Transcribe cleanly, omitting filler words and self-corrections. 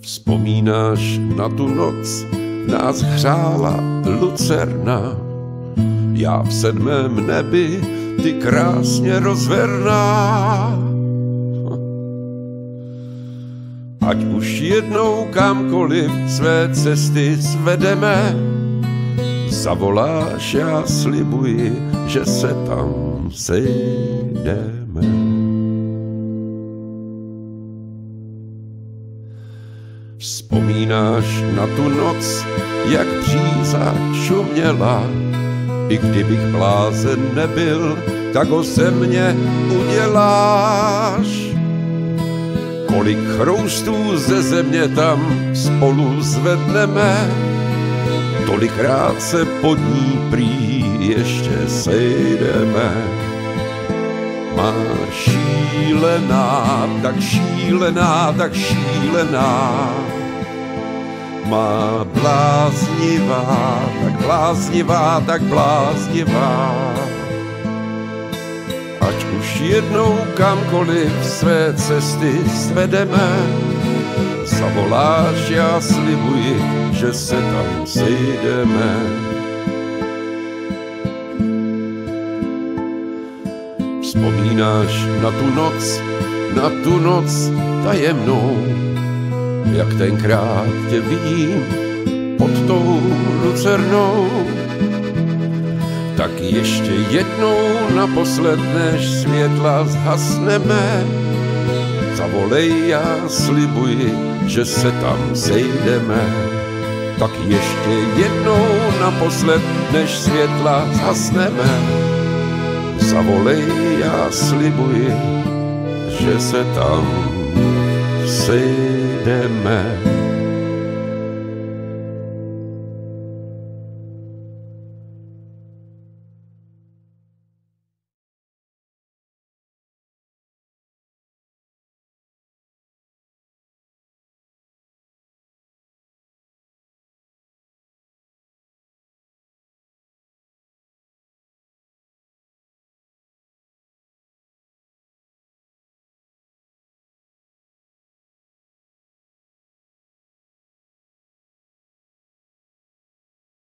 Vzpomínáš na tu noc, nás hřála lucerna, já v 7. nebi, ty krásně rozverná. Ať už jednou kamkoliv své cesty svedeme, zavoláš, já slibuji, že se tam sejdeme. Vzpomínáš na tu noc, jak bříza šuměla, i kdybych blázen nebyl, tak ho se mně uděláš. Kolik chroustů ze země tam spolu zvedneme, tolikrát se pod ní prý ještě sejdeme. Má šílená, tak šílená, tak šílená, má bláznivá, tak bláznivá, tak bláznivá. Ať už jednou kamkoliv své cesty svedeme, zavoláš, já slibuji, že se tam sejdeme. Vzpomínáš na tu noc tajemnou, jak tenkrát tě vidím pod tou lucernou. Tak ještě jednou naposled, než světla zhasneme, zavolej, já slibuji, že se tam sejdeme. Tak ještě jednou naposled, než světla zhasneme, zavolej, já slibuji, že se tam sejdeme.